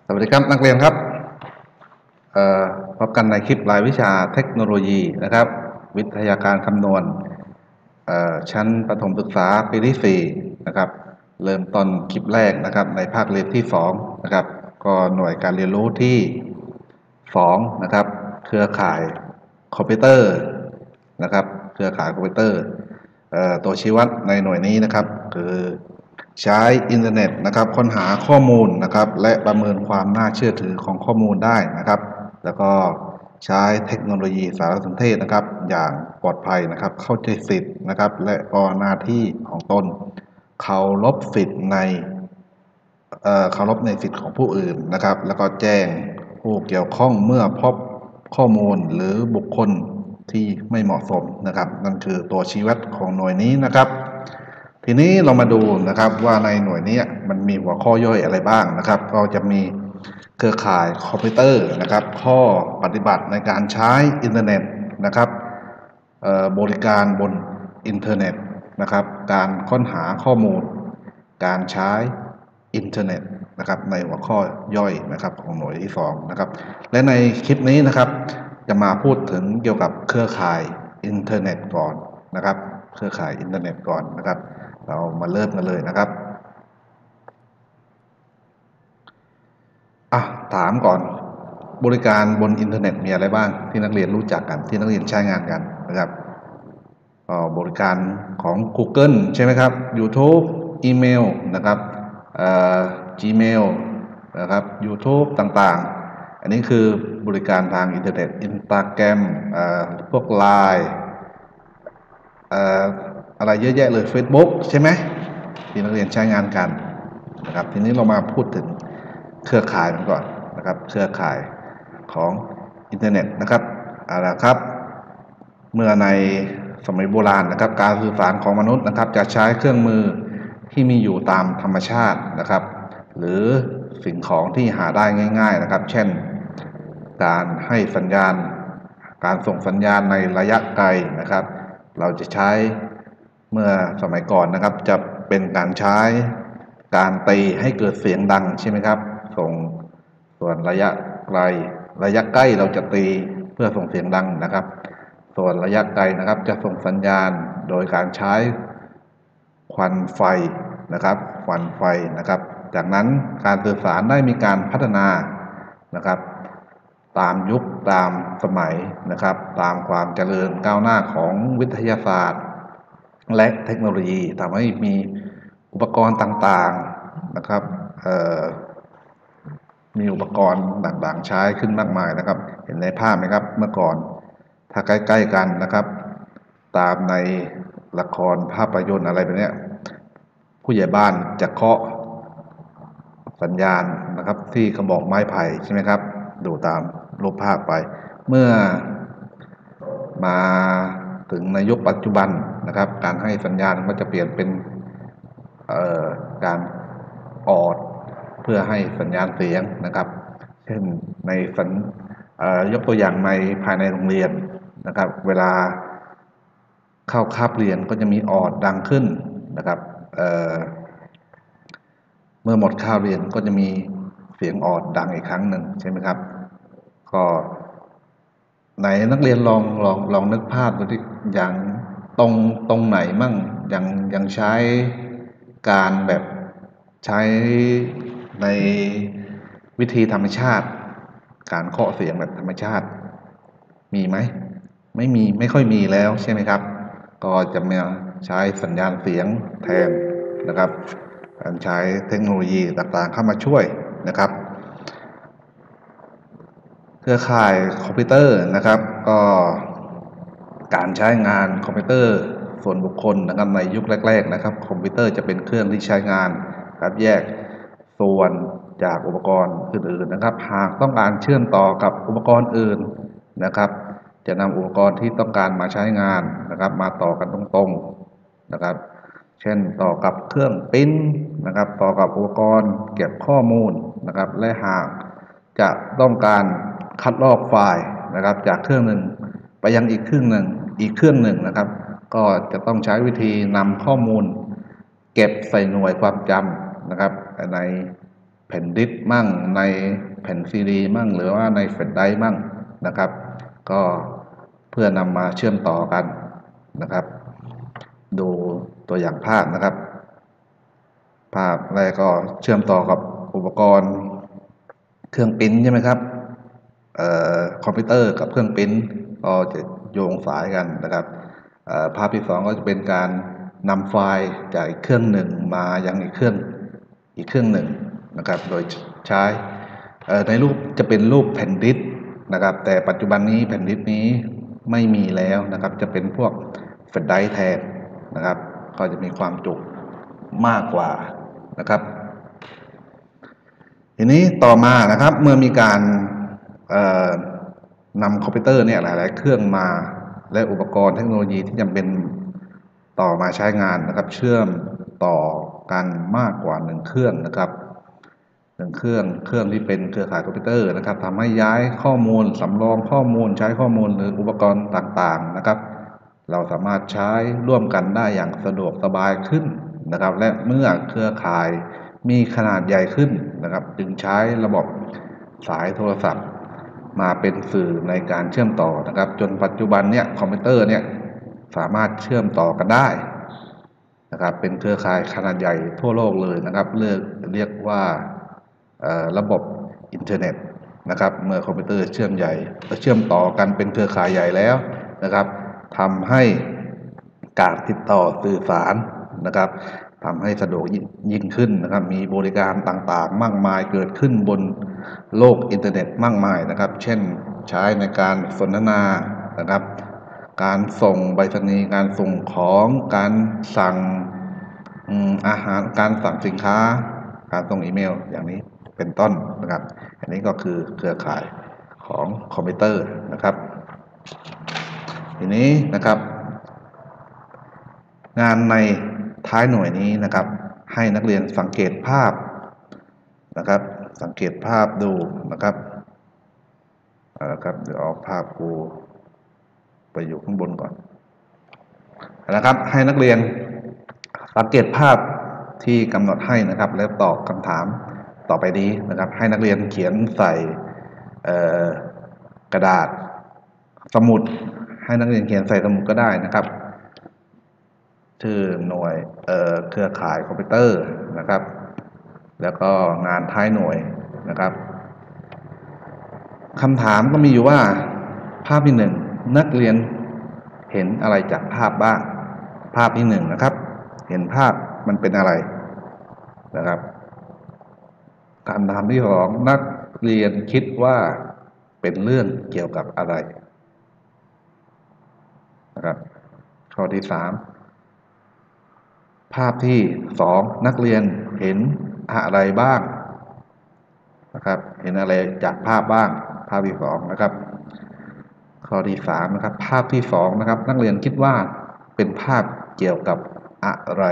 สวัสดีครับนักเรียนครับพบกันในคลิปรายวิชาเทคโนโลยีนะครับวิทยาการคำนวณชั้นประถมศึกษาปีที่ 4นะครับเริ่มต้นคลิปแรกนะครับในภาคเรียนที่2นะครับก็หน่วยการเรียนรู้ที่2นะครับเครือข่ายคอมพิวเตอร์นะครับเครือข่ายคอมพิวเตอร์ตัวชี้วัดในหน่วยนี้นะครับคือใช้อินเทอร์เน็ตนะครับค้นหาข้อมูลนะครับและประเมินความน่าเชื่อถือของข้อมูลได้นะครับแล้วก็ใช้เทคโนโลยีสารสนเทศนะครับอย่างปลอดภัยนะครับเข้าใจสิทธิ์นะครับและก็หน้าที่ของตนเคารพสิทธิ์ในเคารพในสิทธิ์ของผู้อื่นนะครับแล้วก็แจ้งผู้เกี่ยวข้องเมื่อพบข้อมูลหรือบุคคลที่ไม่เหมาะสมนะครับนั่นคือตัวชี้วัดของหน่วยนี้นะครับทีนี้เรามาดูนะครับว่าในหน่วยนี้มันมีหัวข้อย่อยอะไรบ้างนะครับก็จะมีเครือข่ายคอมพิวเตอร์นะครับข้อปฏิบัติในการใช้อินเทอร์เน็ตนะครับบริการบนอินเทอร์เน็ตนะครับการค้นหาข้อมูลการใช้อินเทอร์เน็ตนะครับในหัวข้อย่อยนะครับของหน่วยที่2นะครับและในคลิปนี้นะครับจะมาพูดถึงเกี่ยวกับเครือข่ายอินเทอร์เน็ตก่อนนะครับเครือข่ายอินเทอร์เน็ตก่อนนะครับเรามาเริ่มกันเลยนะครับถามก่อนบริการบนอินเทอร์เน็ตมีอะไรบ้างที่นักเรียนรู้จักกันที่นักเรียนใช้งานกันนะครับบริการของ Google ใช่ไหมครับ YouTube อีเมลนะครับGmail นะครับ YouTube ต่างๆอันนี้คือบริการทางอินเทอร์เน็ต Instagram พวก Line อะไรเยอะแยะเลย Facebook ใช่ไหมที่นักเรียนใช้งานกันนะครับทีนี้เรามาพูดถึงเครือข่ายมันก่อนนะครับเครือข่ายของอินเทอร์เน็ตนะครับอะไรครับเมื่อในสมัยโบราณนะครับการสื่อสารของมนุษย์นะครับจะใช้เครื่องมือที่มีอยู่ตามธรรมชาตินะครับหรือสิ่งของที่หาได้ง่ายๆนะครับเช่นการให้สัญญาณการส่งสัญญาณในระยะไกลนะครับเราจะใช้เมื่อสมัยก่อนนะครับจะเป็นการใช้การตีให้เกิดเสียงดังใช่ไหมครับส่วนระยะไกลระยะใกล้เราจะตีเพื่อส่งเสียงดังนะครับส่วนระยะไกลนะครับจะส่งสัญญาณโดยการใช้ควันไฟนะครับควันไฟนะครับจากนั้นการสื่อสารได้มีการพัฒนานะครับตามยุคตามสมัยนะครับตามความเจริญก้าวหน้าของวิทยาศาสตร์และเทคโนโลยีทำให้มีอุปกรณ์ต่างๆนะครับมีอุปกรณ์ต่างๆใช้ขึ้นมากมายนะครับเห็นในภาพไหมครับเมื่อก่อนถ้าใกล้ๆกันนะครับตามในละครภาพยนตร์อะไรแบบนี้ผู้ใหญ่บ้านจะเคาะสัญญาณนะครับที่กระบอกไม้ไผ่ใช่ไหมครับดูตามรูปภาพไปเมื่อมาถึงในยุคปัจจุบันนะครับการให้สัญญาณก็จะเปลี่ยนเป็นการออดเพื่อให้สัญญาณเสียงนะครับเช่นในยกตัวอย่างในภายในโรงเรียนนะครับเวลาเข้าคาบเรียนก็จะมีออดดังขึ้นนะครับเมื่อหมดคาบเรียนก็จะมีเสียงออดดังอีกครั้งหนึ่งใช่ไหมครับก็ไหนนักเรียนลองนึกภาพดูที่อย่างตรงไหนมั่งยังใช้การแบบใช้ในวิธีธรรมชาติการเคาะเสียงแบบธรรมชาติมีไหมไม่มีไม่ค่อยมีแล้วใช่ไหมครับก็จะมาใช้สัญญาณเสียงแทนนะครับการใช้เทคโนโลยีต่างๆเข้ามาช่วยนะครับเครือข่ายคอมพิวเตอร์นะครับก็การใช้งานคอมพิวเตอร์ส่วนบุคคลนะครับในยุคแรกๆนะครับคอมพิวเตอร์จะเป็นเครื่องที่ใช้งานครับแยกส่วนจากอุปกรณ์อื่นๆนะครับหากต้องการเชื่อมต่อกับอุปกรณ์อื่นนะครับจะนำอุปกรณ์ที่ต้องการมาใช้งานนะครับมาต่อกันตรงๆนะครับเช่นต่อกับเครื่องปริ้นนะครับต่อกับอุปกรณ์เก็บข้อมูลนะครับและหากจะต้องการคัดลอกไฟล์นะครับจากเครื่องหนึ่งไปยังอีกเครื่องหนึ่งนะครับก็จะต้องใช้วิธีนำข้อมูลเก็บใส่หน่วยความจำนะครับในแผ่นดิสก์มั่งในแผ่นซีดีมั่งหรือว่าในแฟลชไดรฟ์มั่งนะครับก็เพื่อนำมาเชื่อมต่อกันนะครับดูตัวอย่างภาพนะครับภาพแรกก็เชื่อมต่อกับอุปกรณ์เครื่องปริ้นใช่ไหมครับคอมพิวเตอร์กับเครื่องปริ้นก็จะโยงสายกันนะครับภาพที่สองก็จะเป็นการนำไฟล์จากอีกเครื่องหนึ่งมายังอีกเครื่องหนึ่งนะครับโดยใช้ในรูปจะเป็นรูปแผ่นดิสก์นะครับแต่ปัจจุบันนี้แผ่นดิสก์นี้ไม่มีแล้วนะครับจะเป็นพวกแฟลชไดรฟ์แทนนะครับก็จะมีความจุมากกว่านะครับทีนี้ต่อมานะครับเมื่อมีการนำคอมพิวเตอร์เนี่ยหลายๆเครื่องมาและอุปกรณ์เทคโนโลยีที่จำเป็นต่อมาใช้งานนะครับเชื่อมต่อกันมากกว่า1เครื่องนะครับ1เครื่องที่เป็นเครือข่ายคอมพิวเตอร์นะครับทำให้ย้ายข้อมูลสำรองข้อมูลใช้ข้อมูลหรืออุปกรณ์ต่างๆนะครับเราสามารถใช้ร่วมกันได้อย่างสะดวกสบายขึ้นนะครับและเมื่อเครือข่ายมีขนาดใหญ่ขึ้นนะครับจึงใช้ระบบสายโทรศัพท์มาเป็นสื่อในการเชื่อมต่อนะครับจนปัจจุบันเนี่ยคอมพิวเตอร์เนี่ยสามารถเชื่อมต่อกันได้นะครับเป็นเครือข่ายขนาดใหญ่ทั่วโลกเลยนะครับเรียกว่าระบบอินเทอร์เน็ตนะครับเมื่อคอมพิวเตอร์เชื่อมต่อกันเป็นเครือข่ายใหญ่แล้วนะครับทำให้การติดต่อสื่อสารนะครับทำให้สะดวกยิ่งขึ้นนะครับมีบริการต่างๆมากมายเกิดขึ้นบนโลกอินเทอร์เน็ตมากมายนะครับเช่นใช้ในการสนทนานะครับการส่งไปรษณีย์การส่งของการสั่งอาหารการสั่งสินค้าการส่งอีเมลอย่างนี้เป็นต้นนะครับอันนี้ก็คือเครือข่ายของคอมพิวเตอร์นะครับทีนี้นะครับงานในท้ายหน่วยนี้นะครับให้นักเรียนสังเกตภาพนะครับสังเกตภาพดูนะครับเดี๋ยวเอาภาพครูไปอยู่ข้างบนก่อนนะครับให้นักเรียนสังเกตภาพที่กำหนดให้นะครับแล้วตอบคำถามต่อไปนี้นะครับให้นักเรียนเขียนใส่กระดาษสมุดให้นักเรียนเขียนใส่สมุดก็ได้นะครับชื่อหน่วยเครือข่ายคอมพิวเตอร์นะครับแล้วก็งานท้ายหน่วยนะครับคำถามก็มีอยู่ว่าภาพที่1นักเรียนเห็นอะไรจากภาพบ้างภาพที่1นะครับเห็นภาพมันเป็นอะไรนะครับคำถามที่2นักเรียนคิดว่าเป็นเรื่องเกี่ยวกับอะไรนะครับข้อที่3ภาพที่2นักเรียนเห็นอะไรบ้างนะครับเห็นอะไรจากภาพบ้างภาพที่2นะครับข้อที่3นะครับภาพที่2นะครับนักเรียนคิดว่าเป็นภาพเกี่ยวกับอะไร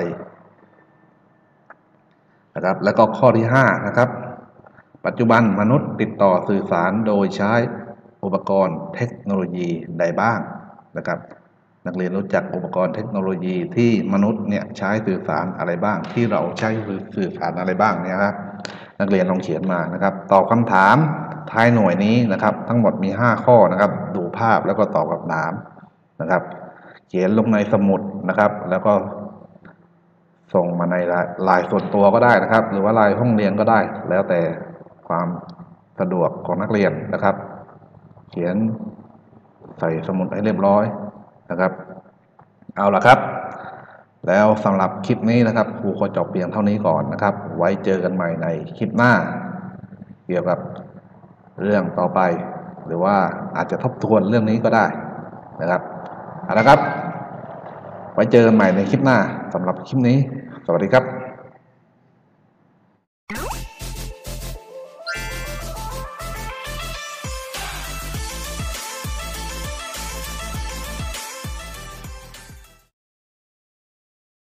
นะครับแล้วก็ข้อที่5นะครับปัจจุบันมนุษย์ติดต่อสื่อสารโดยใช้อุปกรณ์เทคโนโลยีใดบ้างนะครับนักเรียนรู้จักอุปกรณ์เทคโนโลยีที่มนุษย์เนี่ยใช้สื่อสารอะไรบ้างที่เราใช้สื่อสารอะไรบ้างเนี่ยครับนักเรียนลองเขียนมานะครับตอบคำถามท้ายหน่วยนี้นะครับทั้งหมดมี5ข้อนะครับดูภาพแล้วก็ตอบคำถามนะครับเขียนลงในสมุดนะครับแล้วก็ส่งมาในไลน์ส่วนตัวก็ได้นะครับหรือว่าไลน์ห้องเรียนก็ได้แล้วแต่ความสะดวกของนักเรียนนะครับเขียนใส่สมุดให้เรียบร้อยนะครับเอาล่ะครับแล้วสำหรับคลิปนี้นะครับครูขอจบเพียงเท่านี้ก่อนนะครับไว้เจอกันใหม่ในคลิปหน้าเกี่ยวกับเรื่องต่อไปหรือว่าอาจจะทบทวนเรื่องนี้ก็ได้นะครับเอาละครับไว้เจอกันใหม่ในคลิปหน้าสำหรับคลิปนี้สวัสดีครับ